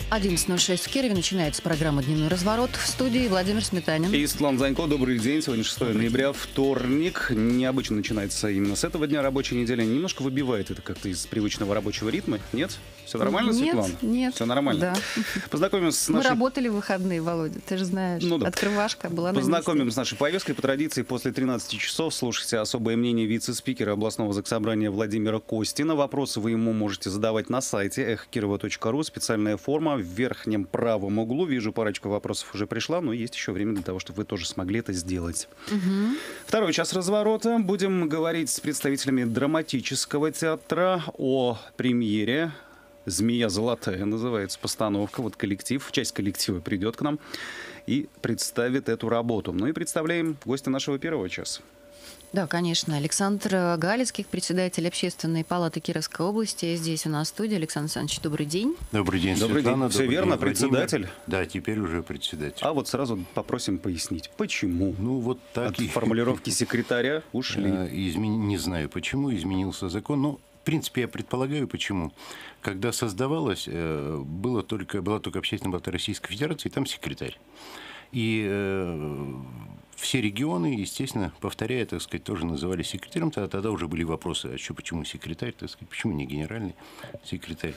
11:06 в Кирове. Начинается программа «Дневной разворот». В студии Владимир Сметанин. И Светлана Занько. Добрый день. Сегодня 6 ноября, вторник. Необычно начинается именно с этого дня рабочей недели. Немножко выбивает это как-то из привычного рабочего ритма. Нет? Все нормально, Светлана? Нет. Все нормально? Да. Познакомимся с Мы нашей... работали в выходные, Володя, ты же знаешь. Ну, да. Открывашка была на Познакомим месте. с нашей повесткой. По традиции, после 13 часов слушайте особое мнение вице-спикера областного заксобрания Владимира Костина. Вопросы вы ему можете задавать на сайте эхокирова.ру. Специальная форма в верхнем правом углу. Вижу, парочка вопросов уже пришла, но есть еще время для того, чтобы вы тоже смогли это сделать. Второй час разворота. Будем говорить с представителями драматического театра о премьере. «Змея золотая» называется постановка. Вот коллектив, часть коллектива придет к нам и представит эту работу. Ну и представляем гостя нашего первого часа. Да, конечно. Александр Галицких, председатель Общественной палаты Кировской области. Здесь у нас в студии. Александр Александрович, добрый день. Добрый день, Добрый Светлана. день. Все Добрый верно, день, Владимир. председатель? Да, теперь уже председатель. А вот сразу попросим пояснить, почему Ну, вот так от формулировки секретаря ушли. Не знаю, почему изменился закон. Ну, в принципе, я предполагаю, почему. Когда создавалось, была только Общественная палата Российской Федерации, и там секретарь. И все регионы, естественно, повторяя, так сказать, тоже называли секретарем. Тогда уже были вопросы, а что, почему секретарь, так сказать, почему не генеральный секретарь.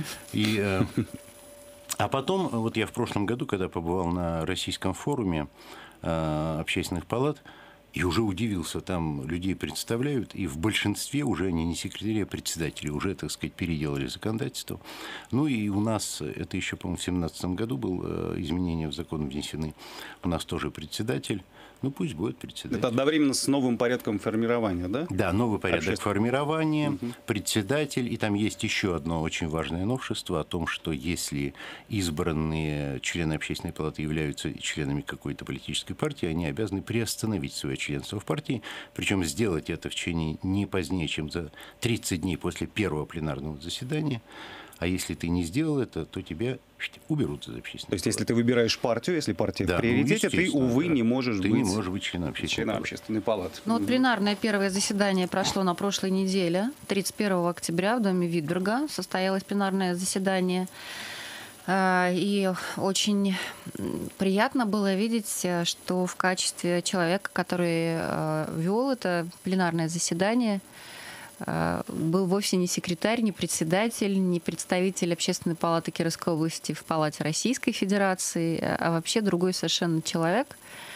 А потом, вот я в прошлом году, когда побывал на российском форуме общественных палат, и уже удивился, там людей представляют, и в большинстве уже они не секретари, а председатели, уже, так сказать, переделали законодательство. Ну и у нас, это еще, по-моему, в 2017 году было изменения в закон внесены, у нас тоже председатель. Ну, пусть будет председатель. Это одновременно с новым порядком формирования, да? Да, новый порядок формирования, председатель. И там есть еще одно очень важное новшество о том, что если избранные члены Общественной палаты являются членами какой-то политической партии, они обязаны приостановить свое членство в партии, причем сделать это в течение не позднее, чем за 30 дней после первого пленарного заседания. А если ты не сделал это, то тебя уберут из общественной. То есть, если ты выбираешь партию, если партия в приоритете, ты, увы, не можешь быть членом общественной палаты. Ну вот пленарное первое заседание прошло на прошлой неделе. 31 октября в доме Витберга состоялось пленарное заседание. И очень приятно было видеть, что в качестве человека, который вел это пленарное заседание, был вовсе не секретарь, не председатель, не представитель Общественной палаты Кировской области в Палате Российской Федерации, а вообще другой совершенно человек.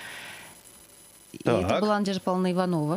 И это была Надежда Павловна Иванова.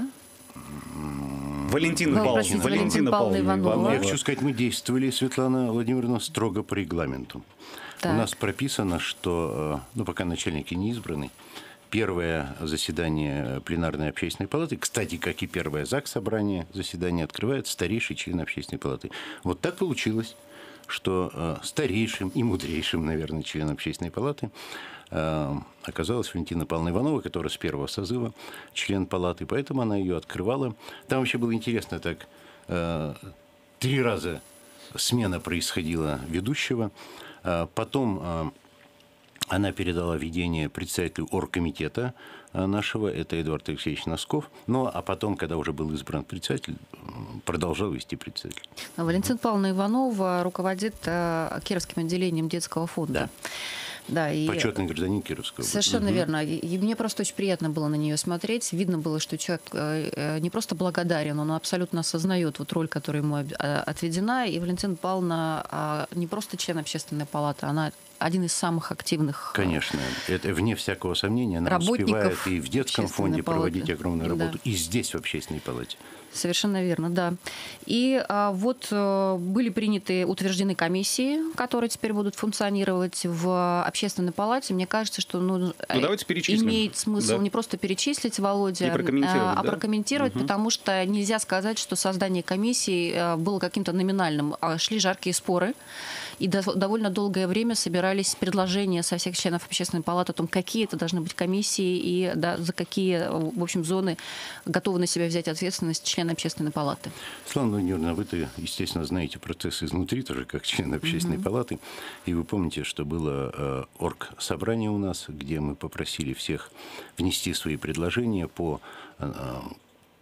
Валентина Павловна Иванова. Я хочу сказать, мы действовали, Светлана Владимировна, строго по регламенту. Так. У нас прописано, что, пока начальники не избраны, первое заседание пленарной общественной палаты, кстати, как и первое ЗАГС-собрание, заседание открывает старейший член общественной палаты. Вот так получилось, что старейшим и мудрейшим, наверное, членом общественной палаты оказалась Валентина Павловна Иванова, которая с первого созыва член палаты, поэтому она ее открывала. Там вообще было интересно так, 3 раза смена происходила ведущего, потом она передала ведение председателю оргкомитета нашего, это Эдуард Алексеевич Носков. Ну, а потом, когда уже был избран председатель, продолжал вести председатель. Валентина Павловна Иванова руководит Кировским отделением детского фонда. Да, и почетный гражданин Кировской области. Совершенно верно. И мне просто очень приятно было на нее смотреть. Видно было, что человек не просто благодарен, он абсолютно осознает вот роль, которая ему отведена. И Валентина Павловна не просто член общественной палаты, она один из самых активных. Конечно, это вне всякого сомнения. Она успевает и в детском фонде проводить огромную работу, и здесь, в общественной палате. Совершенно верно, да. И вот были утверждены комиссии, которые теперь будут функционировать в общественной палате. Мне кажется, что имеет смысл не просто перечислить, Володя, а прокомментировать, потому что нельзя сказать, что создание комиссии было каким-то номинальным. Шли жаркие споры, и довольно долгое время собирались предложения со всех членов общественной палаты о том, какие это должны быть комиссии и за какие, в общем, зоны готовы на себя взять ответственность члены общественной палаты. Светлана Владимировна, вы-то, естественно, знаете процесс изнутри, тоже как член общественной палаты. И вы помните, что было оргсобрание у нас, где мы попросили всех внести свои предложения по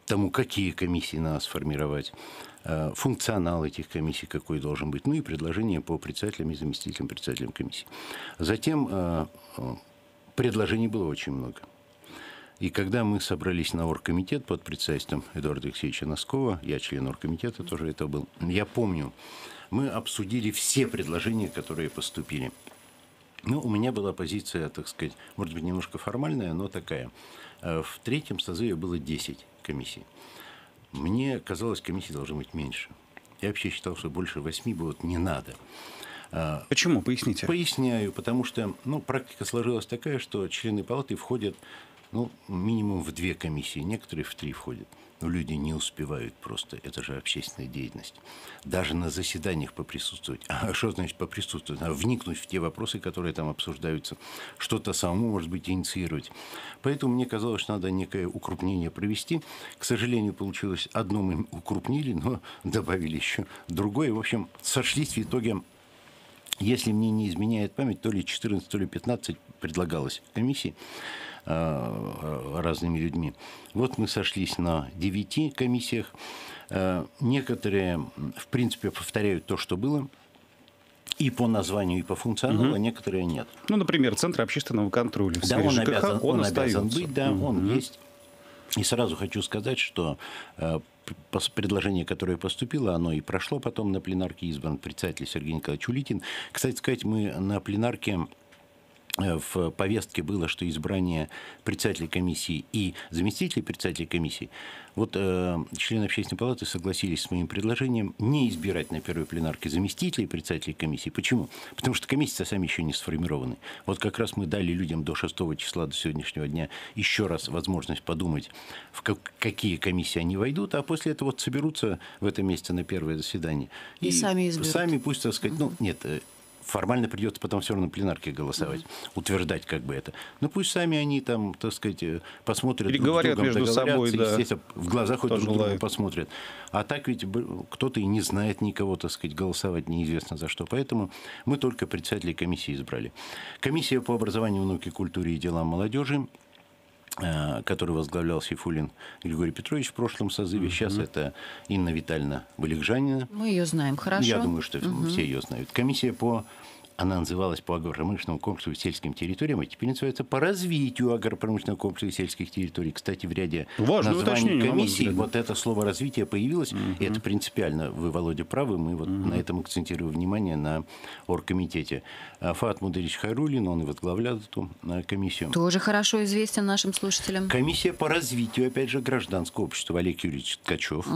тому, какие комиссии надо сформировать, функционал этих комиссий какой должен быть, ну и предложения по председателям и заместителям председателям комиссии. Затем предложений было очень много. И когда мы собрались на оргкомитет под председательством Эдуарда Алексеевича Носкова, я член оргкомитета тоже это был, я помню, мы обсудили все предложения, которые поступили. Ну, у меня была позиция, так сказать, может быть, немножко формальная, но такая. В третьем созыве было 10 комиссий. Мне казалось, комиссий должно быть меньше. Я вообще считал, что больше 8 будет не надо. Почему? Поясните. Поясняю, потому что практика сложилась такая, что члены палаты входят минимум в 2 комиссии, некоторые в 3 входят. Но люди не успевают просто. Это же общественная деятельность. Даже на заседаниях поприсутствовать. А что значит поприсутствовать? Надо вникнуть в те вопросы, которые там обсуждаются. Что-то самому, может быть, инициировать. Поэтому мне казалось, что надо некое укрупнение провести. К сожалению, получилось одно мы укрупнили, но добавили еще другое. В общем, сошлись в итоге, если мне не изменяет память, то ли 14, то ли 15 предлагалось комиссии разными людьми. Вот мы сошлись на 9 комиссиях. Некоторые, в принципе, повторяют то, что было. И по названию, и по функционалу, а некоторые нет. Ну, например, Центр общественного контроля в сфере ЖКХ, он обязан быть, да, он есть. И сразу хочу сказать, что предложение, которое поступило, оно и прошло потом на пленарке, избран председатель Сергей Николаевич Улитин. Кстати сказать, мы на пленарке в повестке было, что избрание председателей комиссии и заместителей председателей комиссии. Вот члены общественной палаты согласились с моим предложением не избирать на первой пленарке заместителей председателей комиссии. Почему? Потому что комиссии сами еще не сформированы. Вот как раз мы дали людям до 6 числа, до сегодняшнего дня, еще раз возможность подумать, в какие комиссии они войдут, а после этого вот соберутся в этом месяце на первое заседание. И сами изберут. Сами пусть, так сказать, нет... Формально придется потом все равно на пленарке голосовать, утверждать как бы это. Но пусть сами они там, так сказать, посмотрят друг с другом, между собой, да. Естественно, в глаза хоть друг другу посмотрят. А так ведь кто-то и не знает никого, так сказать, голосовать неизвестно за что. Поэтому мы только председателей комиссии избрали. Комиссия по образованию, науке, культуре и делам молодежи, который возглавлял Сейфуллин Григорий Петрович в прошлом созыве. Сейчас это Инна Витальевна Валикжанина. Мы ее знаем хорошо. Я думаю, что все ее знают. Комиссия она называлась по агропромышленному комплексу и сельским территориям, а теперь называется по развитию агропромышленного комплекса и сельских территорий. Кстати, в ряде названий комиссий вот это слово «развитие» появилось, и это принципиально. Вы, Володя, правы, мы вот на этом акцентируем внимание на оргкомитете. Фаат Мудырич Хайруллин, он и возглавлял эту комиссию. Тоже хорошо известен нашим слушателям. Комиссия по развитию, опять же, гражданского общества Олег Юрьевич Ткачев.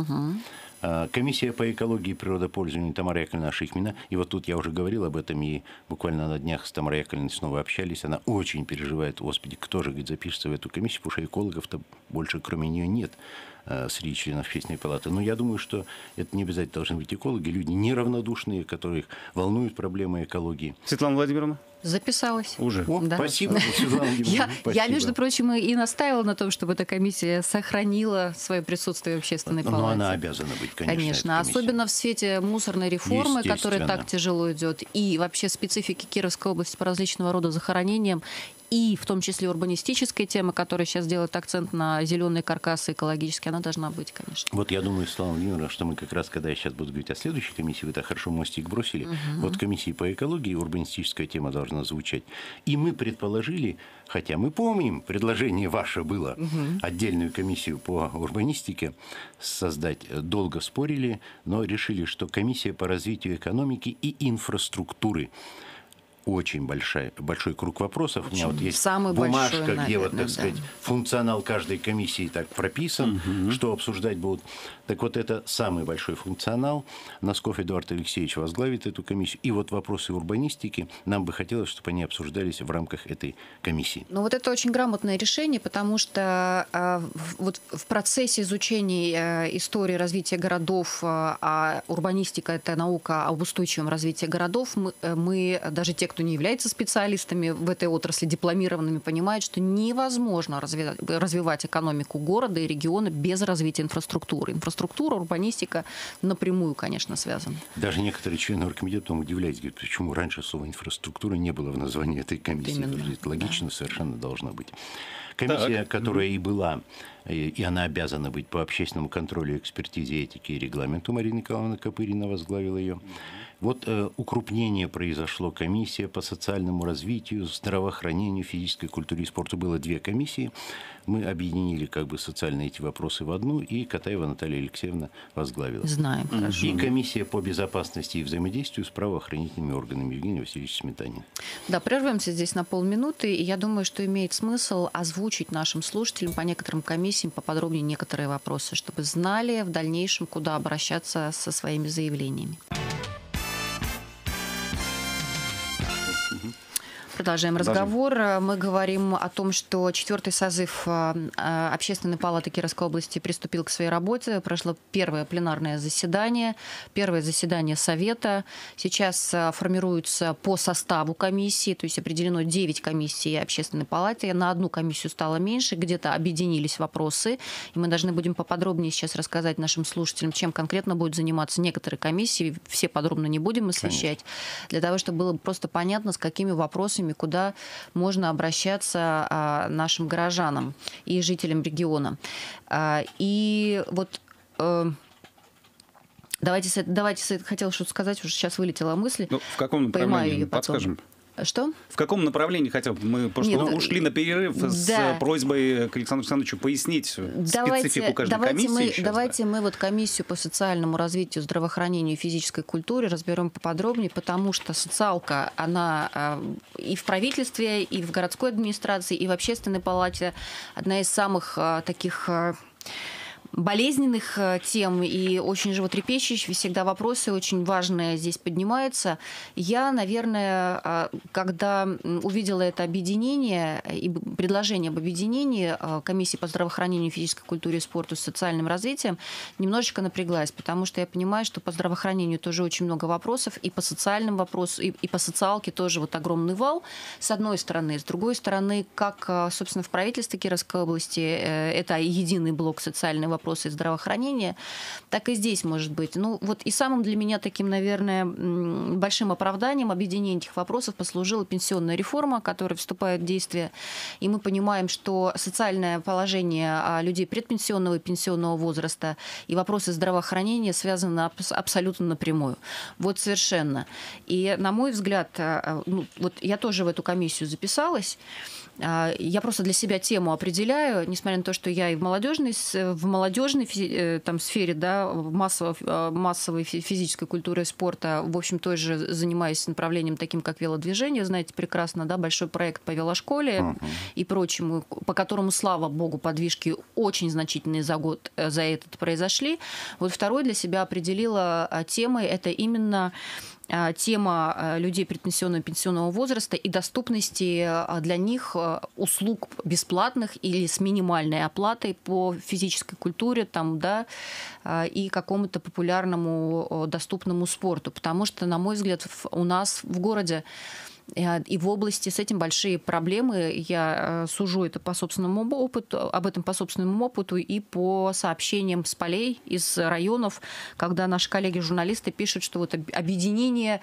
Комиссия по экологии и природопользованию Тамара Яковлевна Шихмина. И вот тут я уже говорил об этом, и буквально на днях с Тамарой Яковлевной снова общались. Она очень переживает, господи, кто же, говорит, запишется в эту комиссию, потому что экологов-то больше кроме нее нет среди членов общественной палаты. Но я думаю, что это не обязательно должны быть экологи, люди неравнодушные, которых волнуют проблемы экологии. Светлана Владимировна? Записалась. Уже. Да. Спасибо, Светлана Владимировна. Я, между прочим, и настаивала на том, чтобы эта комиссия сохранила свое присутствие в общественной палате. Но она обязана быть, конечно. Конечно, особенно в свете мусорной реформы, которая так тяжело идет, и вообще специфики Кировской области по различного рода захоронениям, и в том числе урбанистическая тема, которая сейчас делает акцент на зеленые каркасы экологические, она должна быть, конечно. Вот я думаю, Светлана Владимировна, что мы как раз, когда я сейчас буду говорить о следующей комиссии, вы так хорошо мостик бросили, вот комиссии по экологии урбанистическая тема должна звучать. И мы предположили, хотя мы помним, предложение ваше было, отдельную комиссию по урбанистике создать. Долго спорили, но решили, что комиссия по развитию экономики и инфраструктуры. Очень большой круг вопросов. У меня вот есть бумажка, большой, где вот, так сказать, функционал каждой комиссии так прописан, что обсуждать будут. Так вот, это самый большой функционал. Носков Эдуард Алексеевич возглавит эту комиссию. И вот вопросы урбанистики нам бы хотелось, чтобы они обсуждались в рамках этой комиссии. Ну вот это очень грамотное решение, потому что вот в процессе изучения истории развития городов, а урбанистика – это наука об устойчивом развитии городов, мы даже те, кто не является специалистами в этой отрасли, дипломированными, понимают, что невозможно развивать экономику города и региона без развития инфраструктуры. Инфраструктура, урбанистика напрямую, конечно, связаны. Даже некоторые члены оргкомитета удивляются, говорят, почему раньше слова инфраструктура не было в названии этой комиссии. Это логично совершенно должно быть. Комиссия, которая и была, и она обязана быть по общественному контролю, экспертизе, этике и регламенту, Марина Николаевна Копырина возглавила ее. Вот укрупнение произошло. Комиссия по социальному развитию, здравоохранению, физической культуре и спорту. Было 2 комиссии. Мы объединили как бы социальные эти вопросы в одну, и Катаева Наталья Алексеевна возглавила. Знаем, хорошо. И комиссия по безопасности и взаимодействию с правоохранительными органами Евгений Васильевич Сметанин. Да, прервемся здесь на полминуты, и я думаю, что имеет смысл озвучить нашим слушателям по некоторым комиссиям поподробнее некоторые вопросы, чтобы знали в дальнейшем, куда обращаться со своими заявлениями. Продолжаем разговор. Мы говорим о том, что 4-й созыв Общественной палаты Кировской области приступил к своей работе. Прошло первое пленарное заседание, первое заседание Совета. Сейчас формируются по составу комиссии, то есть определено 9 комиссий Общественной палаты. На одну комиссию стало меньше, где-то объединились вопросы. И мы должны будем поподробнее сейчас рассказать нашим слушателям, чем конкретно будут заниматься некоторые комиссии. Все подробно не будем освещать. Конечно. Для того, чтобы было просто понятно, с какими вопросами, куда можно обращаться нашим горожанам и жителям региона. И вот давайте хотела что-то сказать, уже сейчас вылетела мысль. Ну, в каком направлении? Подскажем. Что? В каком направлении хотя бы? Мы просто ушли на перерыв с просьбой к Александру Александровичу пояснить специфику каждой комиссии. Давайте мы вот комиссию по социальному развитию, здравоохранению и физической культуре разберем поподробнее, потому что социалка, она и в правительстве, и в городской администрации, и в общественной палате одна из самых таких болезненных тем и очень животрепещущих, всегда вопросы очень важные здесь поднимаются. Я, наверное, когда увидела это объединение и предложение об объединении комиссии по здравоохранению, физической культуре и спорту с социальным развитием, немножечко напряглась, потому что я понимаю, что по здравоохранению тоже очень много вопросов, и по социальным вопросам, и по социалке тоже вот огромный вал, с одной стороны. С другой стороны, как, собственно, в правительстве Кировской области это единый блок социального вопросы здравоохранения, так и здесь может быть. Ну, вот и самым для меня таким, наверное, большим оправданием объединения этих вопросов послужила пенсионная реформа, которая вступает в действие. И мы понимаем, что социальное положение людей предпенсионного и пенсионного возраста и вопросы здравоохранения связаны абсолютно напрямую. Вот совершенно. И, на мой взгляд, вот я тоже в эту комиссию записалась. Я просто для себя тему определяю, несмотря на то, что я и в молодежной там, сфере, да, массовой физической культуры и спорта, в общем, тоже занимаюсь направлением таким, как велодвижение, знаете прекрасно, да, большой проект по велошколе и прочему, по которому, слава богу, подвижки очень значительные за год за этот произошли. Вот второй для себя определила темой, это именно тема людей предпенсионного и пенсионного возраста и доступности для них услуг бесплатных или с минимальной оплатой по физической культуре там, да, и какому-то популярному доступному спорту. Потому что, на мой взгляд, у нас в городе и в области с этим большие проблемы. Я сужу это по собственному опыту, об этом по собственному опыту и по сообщениям с полей из районов, когда наши коллеги-журналисты пишут, что вот объединение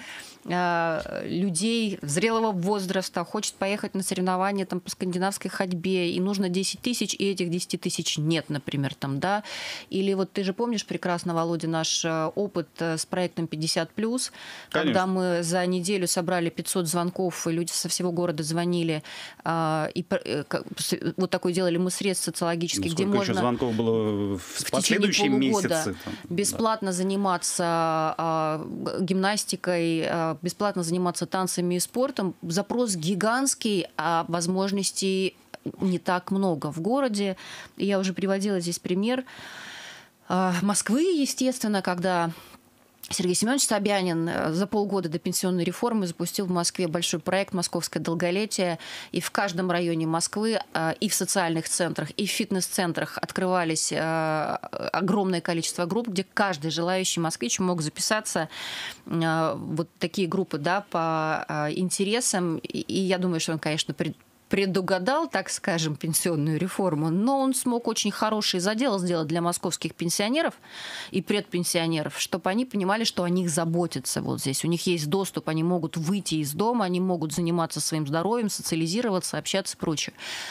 людей зрелого возраста хочет поехать на соревнования там, по скандинавской ходьбе, и нужно 10 тысяч, и этих 10 тысяч нет, например. Там, да? Или вот ты же помнишь прекрасно, Володя, наш опыт с проектом 50+, когда мы за неделю собрали 500 звонков, и люди со всего города звонили, и вот такой делали мы срез социологический, где можно еще звонков было в последующие месяцы бесплатно заниматься гимнастикой, бесплатно заниматься танцами и спортом. Запрос гигантский, а возможностей не так много в городе. Я уже приводила здесь пример Москвы, естественно, когда Сергей Семенович Собянин за полгода до пенсионной реформы запустил в Москве большой проект «Московское долголетие». И в каждом районе Москвы, и в социальных центрах, и в фитнес-центрах открывались огромное количество групп, где каждый желающий москвич мог записаться. Вот такие группы, да, по интересам. И я думаю, что он, конечно, предугадал, так скажем, пенсионную реформу, но он смог очень хороший задел сделать для московских пенсионеров и предпенсионеров, чтобы они понимали, что о них заботятся вот здесь. У них есть доступ, они могут выйти из дома, они могут заниматься своим здоровьем, социализироваться, общаться и прочее.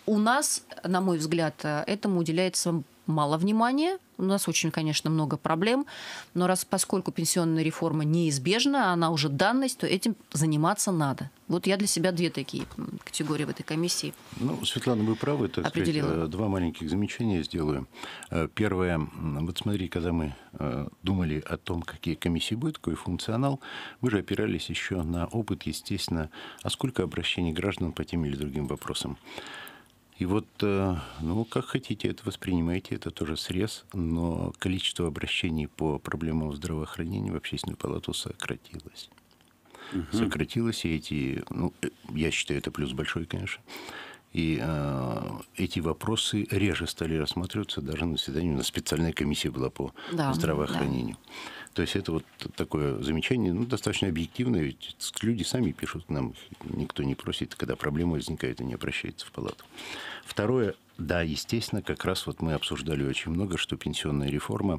У нас, на мой взгляд, этому уделяется мало внимания. У нас очень, конечно, много проблем, но поскольку пенсионная реформа неизбежна, она уже данность, то этим заниматься надо. Вот я для себя 2 такие категории в этой комиссии Светлана, вы правы, так сказать, 2 маленьких замечания сделаю. Первое, вот смотри, когда мы думали о том, какие комиссии будут, какой функционал, мы же опирались еще на опыт, естественно, а сколько обращений граждан по тем или другим вопросам. И вот, как хотите, это воспринимайте, это тоже срез, но количество обращений по проблемам здравоохранения в Общественную палату сократилось. Сократилось, и эти, я считаю, это плюс большой, конечно, и эти вопросы реже стали рассматриваться даже на заседании, у нас специальная комиссия была по здравоохранению. Да. То есть это вот такое замечание, достаточно объективное, ведь люди сами пишут нам, никто не просит, когда проблемы возникают, они обращаются в палату. Второе, да, естественно, как раз вот мы обсуждали очень много, что пенсионная реформа,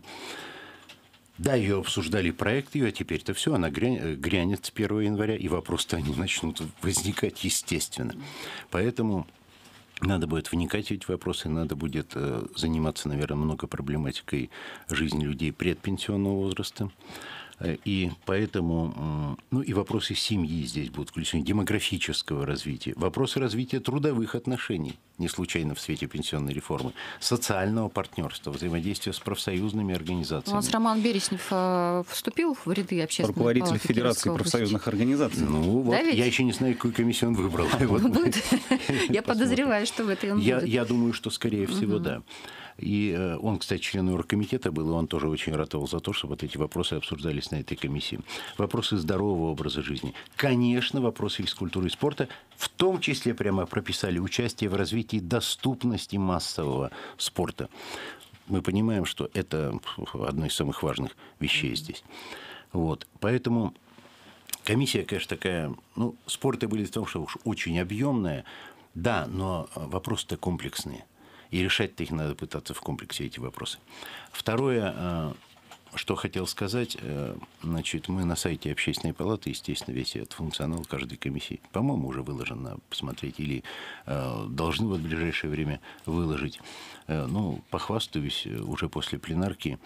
да, ее обсуждали, проект ее, а теперь-то все, она грянет с 1 января, и вопросы-то они начнут возникать естественно. Поэтому надо будет вникать в эти вопросы, надо будет заниматься, наверное, много проблематикой жизни людей предпенсионного возраста. И поэтому, и вопросы семьи здесь будут включены, демографического развития, вопросы развития трудовых отношений, не случайно в свете пенсионной реформы, социального партнерства, взаимодействия с профсоюзными организациями. У нас Роман Береснев вступил в ряды общественных палат. Руководитель Федерации профсоюзных организаций. Я еще не знаю, какую комиссию он выбрал. Я подозреваю, что в этой он будет. Я думаю, что, скорее всего, да. И он, кстати, член оргкомитета был, и он тоже очень ратовал за то, чтобы вот эти вопросы обсуждались на этой комиссии. Вопросы здорового образа жизни. Конечно, вопросы физкультуры и спорта, в том числе прямо прописали участие в развитии доступности массового спорта. Мы понимаем, что это одно из самых важных вещей здесь. Вот. Поэтому комиссия, конечно, такая, спорты были в том, что уж очень объемная, да, но вопросы-то комплексные. И решать-то их надо пытаться в комплексе, эти вопросы. Второе, что хотел сказать, значит, мы на сайте Общественной палаты, естественно, весь этот функционал каждой комиссии, по-моему, уже выложен, надо посмотреть, или должны в ближайшее время выложить. Похвастаюсь, уже после пленарки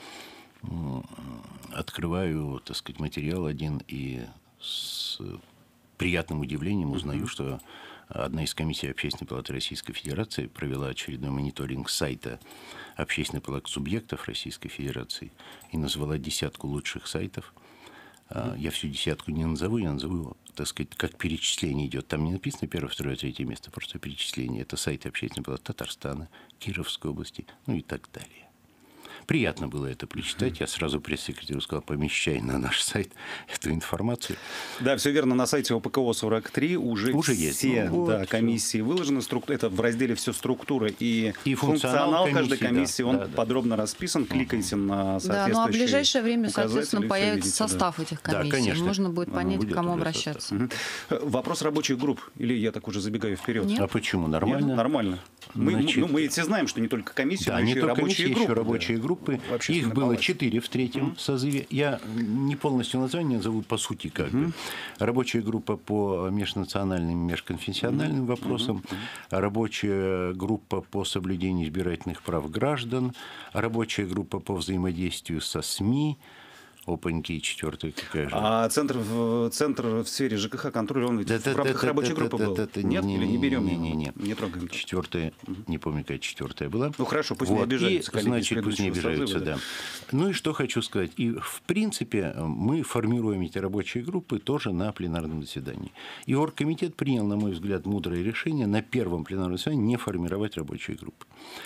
открываю, так сказать, материал один и с приятным удивлением узнаю, что одна из комиссий Общественной палаты Российской Федерации провела очередной мониторинг сайта Общественной палаты субъектов Российской Федерации и назвала 10 лучших сайтов. Я всю 10 не назову, я назову, так сказать, как перечисление идет. Там не написано 1, 2, 3 место, просто перечисление. Это сайты Общественной палаты Татарстана, Кировской области, и так далее. Приятно было это прочитать. Я сразу пресс-секретарю сказал, помещай на наш сайт эту информацию. Да, все верно. На сайте ОПКО-43 уже есть. Все комиссии выложены. Это в разделе «Все структуры» и функционал каждой комиссии. Он подробно расписан. Кликайте на соответствующие а в ближайшее время, соответственно, появится состав этих комиссий. Да, конечно. Можно будет понять, к кому обращаться. Вопрос рабочих групп. Или я так уже забегаю вперед? Нет. А почему? Нормально? Нет? Нормально. Мы все знаем, что не только комиссии, но еще и рабочие группы. Еще рабочие группы. Их было 4 в 3-м созыве. Я не полностью название назову, по сути, как бы. Рабочая группа по межнациональным, межконфессиональным вопросам, рабочая группа по соблюдению избирательных прав граждан, рабочая группа по взаимодействию со СМИ, опаньки, 4-я какая же? А центр в сфере ЖКХ контроля, он ведь в рамках рабочей группы был? Нет? Или не берем? Не трогаем? 4-я, не помню, какая 4-я была. Хорошо, пусть не обижаются коллеги. Значит, пусть не обижаются, да. И что хочу сказать. И, в принципе, мы формируем эти рабочие группы тоже на пленарном заседании. И оргкомитет принял, на мой взгляд, мудрое решение на первом пленарном заседании не формировать рабочие группы.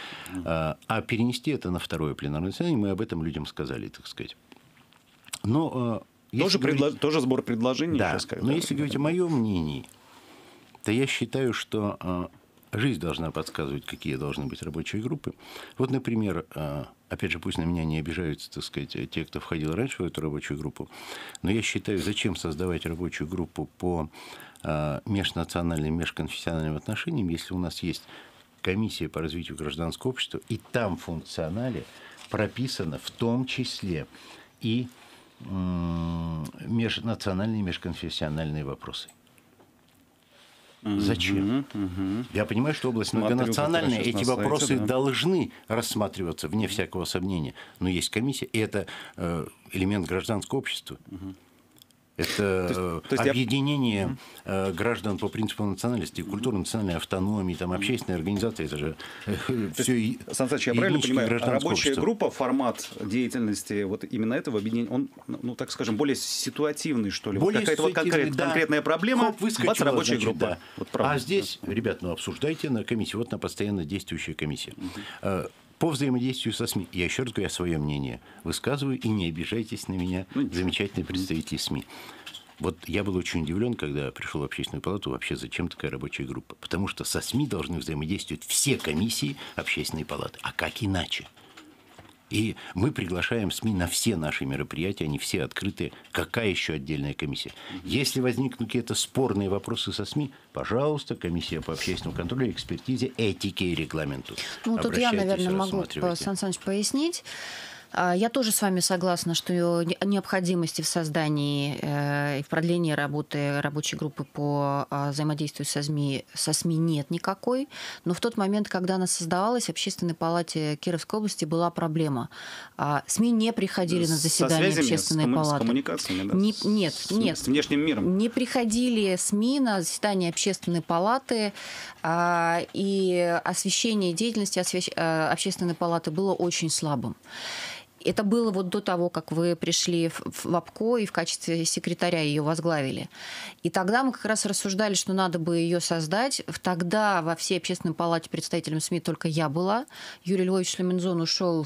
А перенести это на 2-е пленарное заседание. Мы об этом людям сказали, так сказать. Но тоже сбор предложений. Да, но если говорить о моем мнении, то я считаю, что жизнь должна подсказывать, какие должны быть рабочие группы. Вот, например, опять же, пусть на меня не обижаются, так сказать, те, кто входил раньше в эту рабочую группу, но я считаю, зачем создавать рабочую группу по межнациональным, межконфессиональным отношениям, если у нас есть комиссия по развитию гражданского общества, и там в функционале прописано в том числе и межнациональные, межконфессиональные вопросы. Зачем? Я понимаю, что область многонациональная, эти вопросы должны рассматриваться, вне всякого сомнения. Но есть комиссия, и это элемент гражданского общества. Это объединение граждан по принципу национальности, культурной национальной автономии, там, общественной организации, это же все. Сан Саныч, я правильно понимаю, рабочая группа, формат деятельности вот именно этого объединения, он, ну так скажем, более ситуативный, что ли? Какая-то вот конкретная проблема, бац, рабочая группа. Да. Вот, а здесь, ребят, обсуждайте на комиссии, вот на постоянно действующая комиссия. По взаимодействию со СМИ, я еще раз говорю, свое мнение высказываю, и не обижайтесь на меня, замечательные представители СМИ. Вот я был очень удивлен, когда пришел в Общественную палату, вообще зачем такая рабочая группа? Потому что со СМИ должны взаимодействовать все комиссии Общественной палаты. А как иначе? И мы приглашаем СМИ на все наши мероприятия, они все открытые. Какая еще отдельная комиссия? Если возникнут какие-то спорные вопросы со СМИ, пожалуйста, комиссия по общественному контролю, экспертизе, этике и регламенту. Ну, тут я, наверное, могу, Сан Саныч, пояснить. Я тоже с вами согласна, что необходимости в создании и в продлении работы рабочей группы по взаимодействию со СМИ нет никакой. Но в тот момент, когда она создавалась, в Общественной палате Кировской области была проблема. СМИ не приходили на заседания Общественной палаты. С коммуникациями, да? Нет. С внешним миром. Не приходили СМИ на заседания Общественной палаты, и освещение деятельности Общественной палаты было очень слабым. Это было вот до того, как вы пришли в АПКО и в качестве секретаря ее возглавили. И тогда мы как раз рассуждали, что надо бы ее создать. Тогда во всей Общественной палате представителем СМИ только я была. Юрий Львович Шлеминзон ушел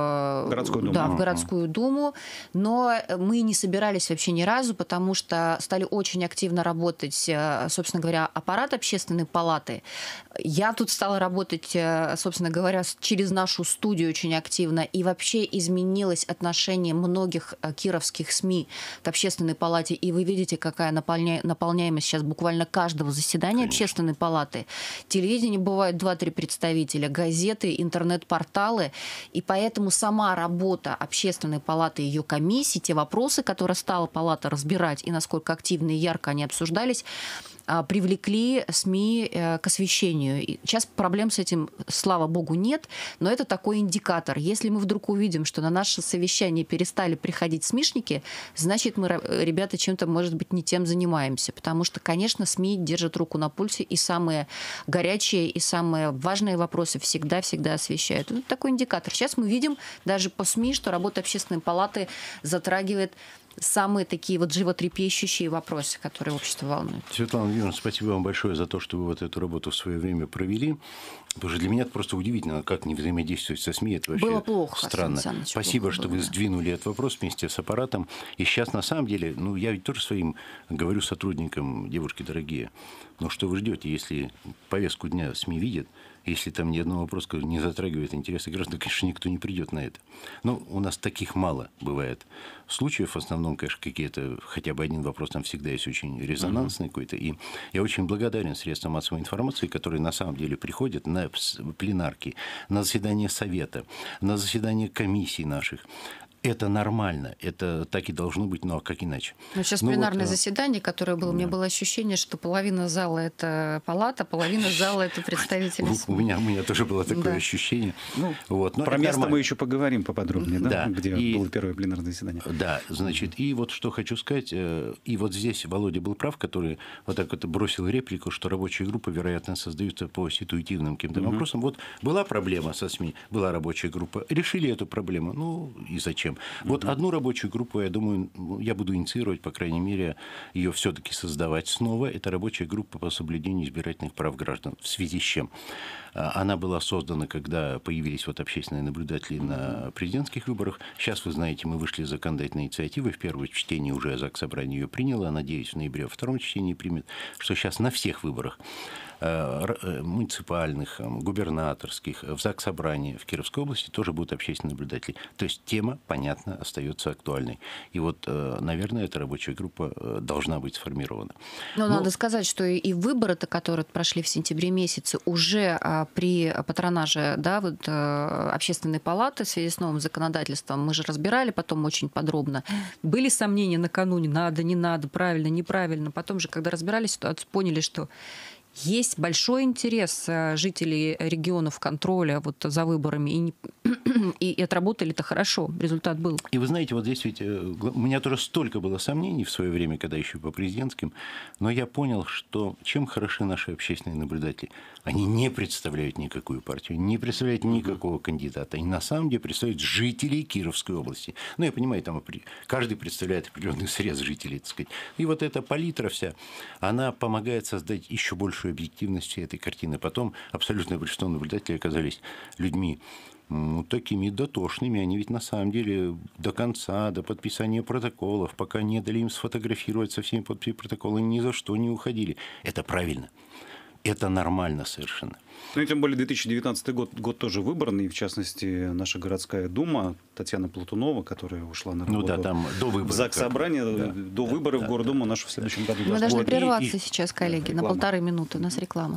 в городскую думу. Но мы не собирались вообще ни разу, потому что стали очень активно работать, собственно говоря, аппарат Общественной палаты. Я тут стала работать, собственно говоря, через нашу студию очень активно. И вообще изменилось отношение многих кировских СМИ к Общественной палате. И вы видите, какая наполняемость сейчас буквально каждого заседания Конечно. Общественной палаты. Телевидение бывает 2-3 представителя, газеты, интернет-порталы. И поэтому сама работа Общественной палаты и ее комиссии, те вопросы, которые стала палата разбирать и насколько активно и ярко они обсуждались, привлекли СМИ к освещению. И сейчас проблем с этим, слава богу, нет, но это такой индикатор. Если мы вдруг увидим, что на наше совещание перестали приходить СМИшники, значит, мы, ребята, чем-то, может быть, не тем занимаемся. Потому что, конечно, СМИ держат руку на пульсе, и самые горячие, и самые важные вопросы всегда-всегда освещают. Это такой индикатор. Сейчас мы видим даже по СМИ, что работа Общественной палаты затрагивает самые такие вот животрепещущие вопросы, которые общество волнуют. Светлана Владимировна, спасибо вам большое за то, что вы вот эту работу в свое время провели. Потому что для меня это просто удивительно, как не взаимодействовать со СМИ. Это вообще было плохо, странно. Спасибо, что вы сдвинули этот вопрос вместе с аппаратом. И сейчас, на самом деле, я ведь тоже своим говорю сотрудникам, девушки дорогие, что вы ждете, если повестку дня СМИ видят, если там ни одного вопроса не затрагивает интересы граждан, конечно, никто не придет на это. Но у нас таких мало бывает случаев. В основном, конечно, какие-то, хотя бы один вопрос там всегда есть очень резонансный какой-то. И я очень благодарен средствам массовой информации, которые на самом деле приходят на пленарки, на заседания совета, на заседания комиссий наших. Это нормально, это так и должно быть, а как иначе? Но сейчас пленарное заседание, которое было, у меня было ощущение, что половина зала – это палата, половина зала – это представители СМИ. У меня тоже было такое ощущение. Про место мы еще поговорим поподробнее, где было первое пленарное заседание. Да, значит, и вот что хочу сказать, и вот здесь Володя был прав, который вот так вот бросил реплику, что рабочая группа, вероятно, создаются по ситуативным каким-то вопросам. Вот была проблема со СМИ, была рабочая группа, решили эту проблему, и зачем? Вот одну рабочую группу, я думаю, я буду инициировать, по крайней мере, ее все-таки создавать снова. Это рабочая группа по соблюдению избирательных прав граждан. В связи с чем? Она была создана, когда появились общественные наблюдатели на президентских выборах. Сейчас, вы знаете, мы вышли с законодательной инициативой. В первом чтении уже Заксобрание ее приняло. Надеюсь, в ноябре во втором чтении примет, что сейчас на всех выборах муниципальных, губернаторских, в Заксобрании в Кировской области тоже будут общественные наблюдатели. То есть тема, понятно, остается актуальной. И наверное, эта рабочая группа должна быть сформирована. Но надо сказать, что и выборы-то, которые прошли в сентябре месяце, уже при патронаже Общественной палаты в связи с новым законодательством, мы же разбирали потом очень подробно. Были сомнения накануне, надо, не надо, правильно, неправильно. Потом же, когда разбирали ситуацию, поняли, что есть большой интерес жителей регионов контроля вот за выборами, и отработали это хорошо, результат был. И вы знаете, вот здесь ведь у меня тоже столько было сомнений в свое время, когда еще по президентским, но я понял, что чем хороши наши общественные наблюдатели. Они не представляют никакую партию, не представляют никакого кандидата. Они на самом деле представляют жителей Кировской области. Ну, я понимаю, там каждый представляет определенный срез жителей, так сказать. И вот эта палитра вся, она помогает создать еще большую объективность этой картины. Потом абсолютное большинство наблюдателей оказались людьми такими дотошными. Они ведь на самом деле до конца, до подписания протоколов, пока не дали им сфотографировать со всеми подписями протокола, ни за что не уходили. Это правильно. Это нормально совершенно. Ну и тем более 2019 год тоже выборный, в частности, наша городская дума, Татьяна Платунова, которая ушла на работу там до выборов, в Заксобрание, до выборов в Гордуму нашу в следующем году. Мы должны прерваться сейчас, коллеги, на 1,5 минуты. У нас реклама.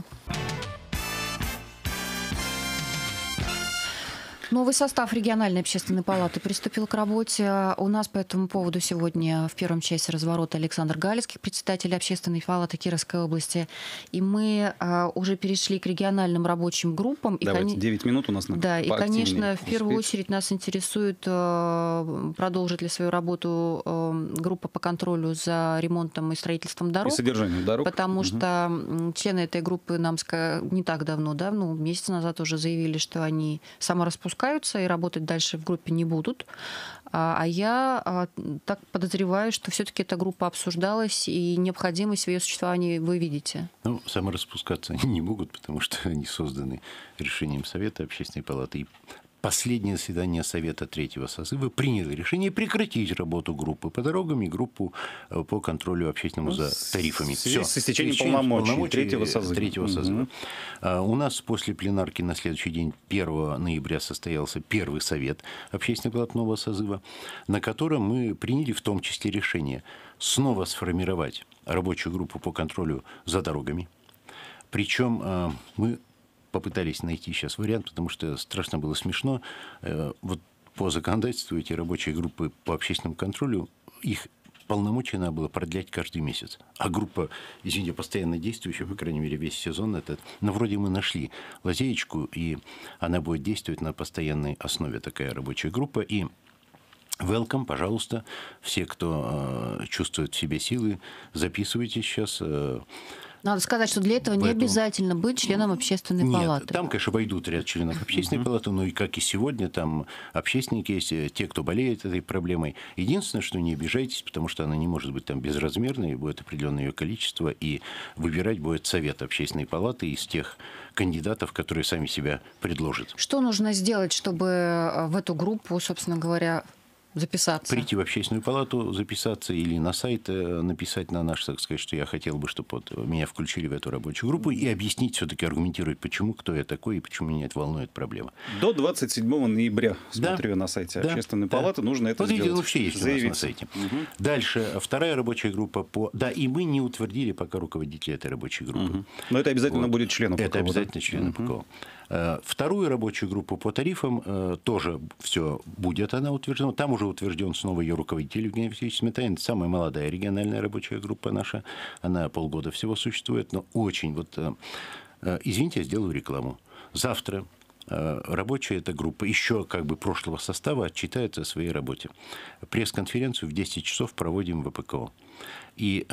Новый состав региональной общественной палаты приступил к работе. У нас по этому поводу сегодня в первом часе разворота Александр Галицкий, председатель общественной палаты Кировской области. И мы уже перешли к региональным рабочим группам. Давайте, 9 минут у нас на Да, и, конечно, в первую очередь нас интересует, продолжит ли свою работу группа по контролю за ремонтом и строительством дорог. И содержанием дорог. Потому что члены этой группы нам не так давно, месяц назад уже заявили, что они самораспускаются и работать дальше в группе не будут. А я так подозреваю, что все-таки эта группа обсуждалась, и необходимость в ее существовании вы видите. Ну, самораспускаться они не могут, потому что они созданы решением Совета Общественной палаты. И последнее заседание Совета 3-го созыва приняло решение прекратить работу группы по дорогам и группу по контролю общественному за тарифами. Все, с истечением полномочий 3-го созыва. У нас после пленарки на следующий день, 1 ноября, состоялся первый Совет Общественной палаты нового созыва, на котором мы приняли в том числе решение снова сформировать рабочую группу по контролю за дорогами. Причем мы попытались найти сейчас вариант, потому что страшно было смешно. Вот по законодательству эти рабочие группы по общественному контролю, их полномочия надо было продлять каждый месяц. А группа, извините, постоянно действующая, по крайней мере, весь сезон этот, но вроде мы нашли лазеечку, и она будет действовать на постоянной основе, такая рабочая группа. И welcome, пожалуйста, все, кто чувствует в себе силы, записывайтесь сейчас. Надо сказать, что для этого не обязательно быть членом общественной палаты. Нет, там, конечно, войдут ряд членов общественной палаты, но и как и сегодня, там общественники есть, те, кто болеет этой проблемой. Единственное, что не обижайтесь, потому что она не может быть там безразмерной, будет определенное ее количество, и выбирать будет Совет Общественной палаты из тех кандидатов, которые сами себя предложат. Что нужно сделать, чтобы в эту группу, собственно говоря, записаться? Прийти в общественную палату, записаться или на сайт написать на наш, так сказать, что я хотел бы, чтобы меня включили в эту рабочую группу, и объяснить, все-таки аргументировать, почему, кто я такой и почему меня это волнует проблема. До 27 ноября, смотрю, на сайте общественной палаты, нужно это сделать. Вот вообще есть у нас на сайте. Дальше, вторая рабочая группа по... Да, и мы не утвердили пока руководителя этой рабочей группы. Но это обязательно будет членом ПКО. Это обязательно членом ПКО. Вторую рабочую группу по тарифам тоже все будет, она утверждена. Там уже утвержден снова ее руководитель Евгений Васильевич Сметанин. Это самая молодая региональная рабочая группа наша. Она полгода всего существует, но очень извините, я сделаю рекламу. Завтра рабочая эта группа еще прошлого состава отчитается о своей работе. Пресс-конференцию в 10 часов проводим в ПКО. И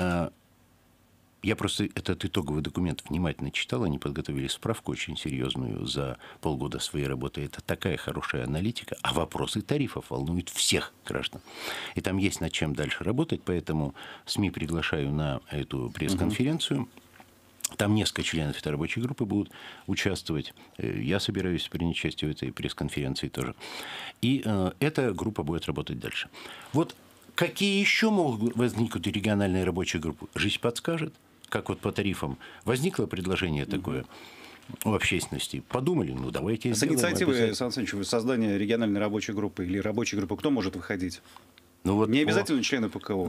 я просто этот итоговый документ внимательно читал, они подготовили справку очень серьезную за полгода своей работы. Это такая хорошая аналитика, а вопросы тарифов волнуют всех граждан. И там есть над чем дальше работать, поэтому СМИ приглашаю на эту пресс-конференцию. Там несколько членов этой рабочей группы будут участвовать. Я собираюсь принять участие в этой пресс-конференции тоже. И эта группа будет работать дальше. Вот какие еще могут возникнуть региональные рабочие группы? Жизнь подскажет. Как по тарифам возникло предложение такое у общественности. Подумали, давайте сделаем. С инициативой, Александр Александрович, создания региональной рабочей группы или рабочей группы кто может выходить? Не обязательно члены ПКО.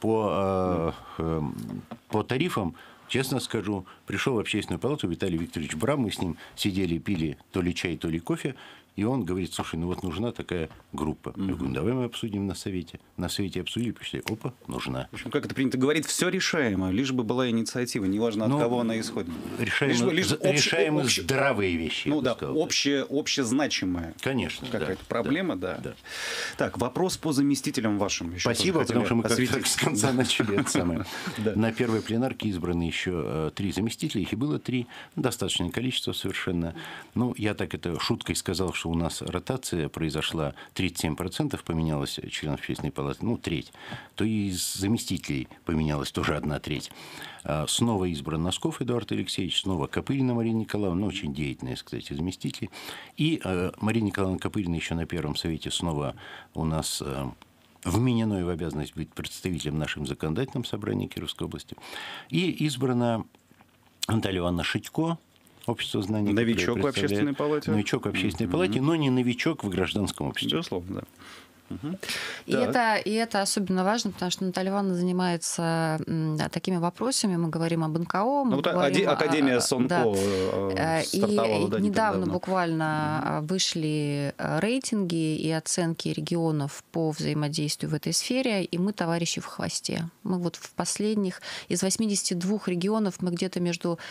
По тарифам, честно скажу, пришел в общественную палату Виталий Викторович Брам, мы с ним сидели, пили то ли чай, то ли кофе, и он говорит: слушай, ну вот нужна такая группа. Я говорю: давай мы обсудим на совете. На совете обсудили, пришли, опа, нужна. В общем, как это принято говорить, все решаемо, лишь бы была инициатива, неважно, от кого она исходит. Решаемые здравые вещи. Ну да, общезначимая. Конечно. Какая-то проблема, да. Так, вопрос по заместителям вашим. Спасибо, потому что мы как с конца начали это самое. На первой пленарке избраны еще 3 заместителя, их и было 3, достаточное количество совершенно. Ну, я так это шуткой сказал, что у нас ротация произошла, 37% поменялось членов общественной палаты, ну, треть. То и из заместителей поменялось тоже 1/3. Снова избран Носков Эдуард Алексеевич, снова Копырина Марина Николаевна, очень деятельная, кстати, заместитель. И Марина Николаевна Копырина еще на Первом совете снова у нас вменено в обязанность быть представителем в нашем законодательном собрании Кировской области. И избрана Наталья Ивановна Шитько, Общество знаний. Новичок в общественной палате. Новичок в общественной палате, но не новичок в гражданском обществе. Безусловно, да. И это особенно важно, потому что Наталья Ивановна занимается такими вопросами. Мы говорим об НКО. Мы говорим Академия СОНКО стартовала. И недавно буквально вышли рейтинги и оценки регионов по взаимодействию в этой сфере, и мы товарищи в хвосте. Мы вот в последних, из 82 регионов, мы где-то между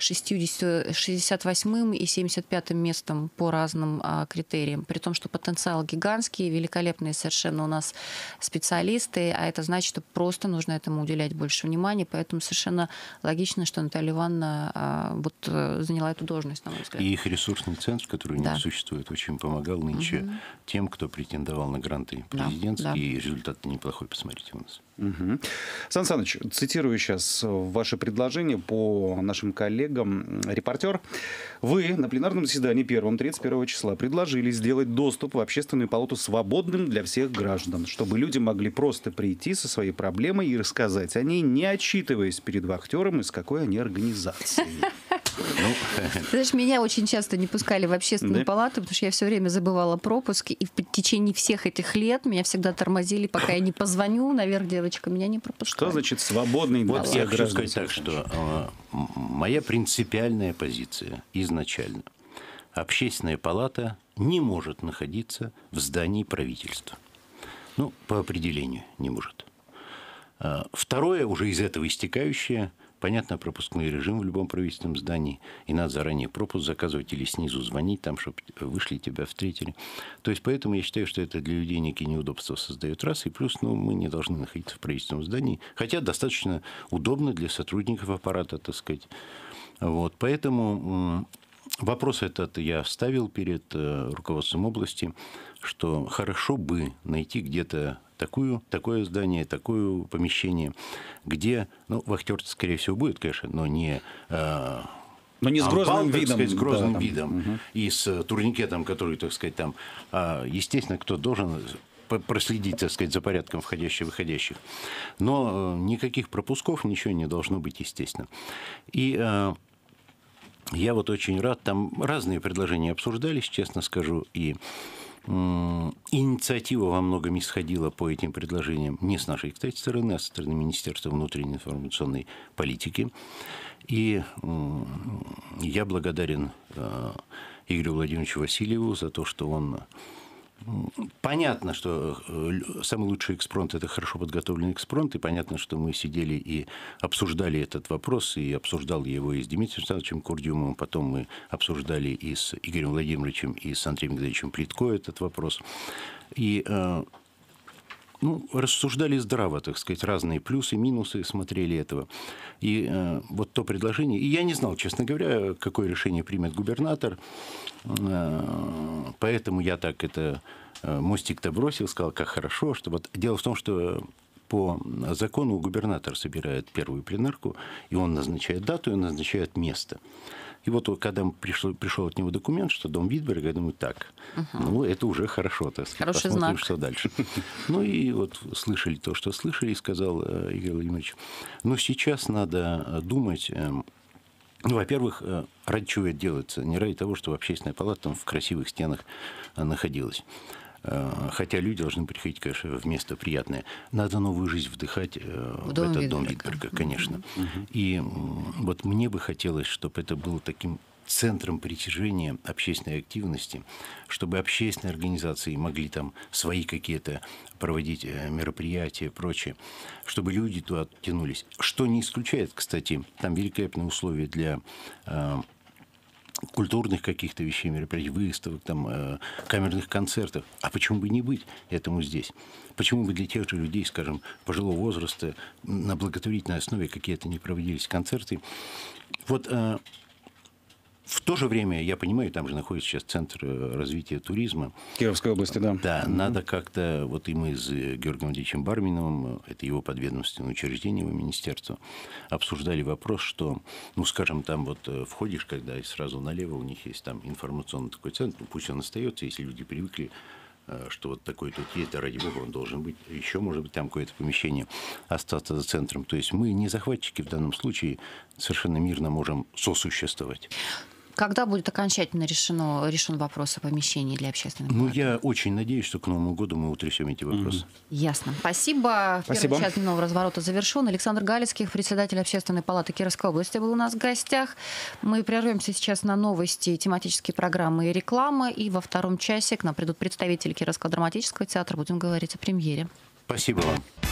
68 и 75 местом по разным критериям. При том, что потенциал гигантский, великолепный совершенно у нас специалисты, а это значит, что просто нужно этому уделять больше внимания, поэтому совершенно логично, что Наталья Ивановна заняла эту должность, на мой взгляд. И их ресурсный центр, который у них существует, очень помогал нынче тем, кто претендовал на гранты президентские, и результат неплохой, посмотрите у нас. Сан Саныч, цитирую сейчас ваше предложение по нашим коллегам. Репортер, вы на пленарном заседании 31 числа предложили сделать доступ в общественную палату свободным для всех граждан, чтобы люди могли просто прийти со своей проблемой и рассказать о ней, не отчитываясь перед вахтером, из какой они организации. Знаешь, меня очень часто не пускали в общественную палату, потому что я все время забывала пропуск, и в течение всех этих лет меня всегда тормозили, пока я не позвоню наверх, девочка, меня не пропускали. Что значит свободный для всех граждан? Я хочу сказать так, что моя принципиальная позиция изначально: общественная палата не может находиться в здании правительства. Ну, по определению не может. Второе, уже из этого истекающее: понятно, пропускной режим в любом правительственном здании, и надо заранее пропуск заказывать или снизу звонить, там, чтобы вышли, тебя встретили. То есть, поэтому я считаю, что это для людей некие неудобства создает раз, и плюс, мы не должны находиться в правительственном здании, хотя достаточно удобно для сотрудников аппарата, так сказать. Вот, поэтому вопрос этот я ставил перед руководством области, что хорошо бы найти где-то такое здание, такое помещение, где, вахтер, скорее всего, будет, конечно, но не... Но не с грозным видом. Сказать, с грозным видом. И с турникетом, который, так сказать, там... Естественно, кто должен проследить, так сказать, за порядком входящих и выходящих. Но никаких пропусков, ничего не должно быть, естественно. И... я вот очень рад, там разные предложения обсуждались, честно скажу, и инициатива во многом исходила по этим предложениям не с нашей, кстати, стороны, а со стороны Министерства внутренней информационной политики. И я благодарен Игорю Владимировичу Васильеву за то, что он... Понятно, что самый лучший экспромт – это хорошо подготовленный экспромт, и понятно, что мы сидели и обсуждали этот вопрос, и обсуждал его и с Дмитрием Александровичем Курдюмовым, потом мы обсуждали и с Игорем Владимировичем, и с Андреем Григорьевичем Плитко этот вопрос. И рассуждали здраво, так сказать, разные плюсы, минусы, смотрели этого. И вот то предложение... И я не знал, честно говоря, какое решение примет губернатор, поэтому я так мостик-то бросил, сказал, как хорошо, что... Вот дело в том, что по закону губернатор собирает первую пленарку, и он назначает дату, и он назначает место. И вот когда пришел от него документ, что дом Витберга, я думаю, так, это уже хорошо, так сказать. Хороший посмотрим, знак. Что дальше. И вот слышали то, что слышали, и сказал Игорь Владимирович, сейчас надо думать... во-первых, ради чего это делается? Не ради того, чтобы общественная палата там в красивых стенах находилась. Хотя люди должны приходить, конечно, в место приятное. Надо новую жизнь вдыхать в этот дом Витберга, конечно. И вот мне бы хотелось, чтобы это было таким центром притяжения общественной активности, чтобы общественные организации могли там свои какие-то проводить мероприятия и прочее, чтобы люди туда тянулись. Что не исключает, кстати, там великолепные условия для культурных каких-то вещей, мероприятий, выставок, там, камерных концертов. А почему бы не быть этому здесь? Почему бы для тех же людей, скажем, пожилого возраста на благотворительной основе какие-то не проводились концерты? Вот в то же время, я понимаю, там же находится сейчас Центр развития туризма. Кировской области, да. Да, надо как-то, вот и мы с Георгием Андреевичем Барминовым, это его подведомственное учреждение, его министерство, обсуждали вопрос, что, ну, скажем, там вот входишь, когда и сразу налево у них есть там информационный такой центр, ну, пусть он остается, если люди привыкли, что вот такой тут есть, да ради бога, он должен быть, еще, может быть, там какое-то помещение остаться за центром. То есть мы не захватчики в данном случае, совершенно мирно можем сосуществовать. Когда будет окончательно решен вопрос о помещении для общественной палаты? Ну, я очень надеюсь, что к Новому году мы утрясем эти вопросы. Ясно. Спасибо. Спасибо. Первый час дневного разворота завершен. Александр Галицкий, председатель Общественной палаты Кировской области, был у нас в гостях. Мы прервемся сейчас на новости, тематические программы и реклама. И во втором часе к нам придут представители Кировского драматического театра. Будем говорить о премьере. Спасибо вам.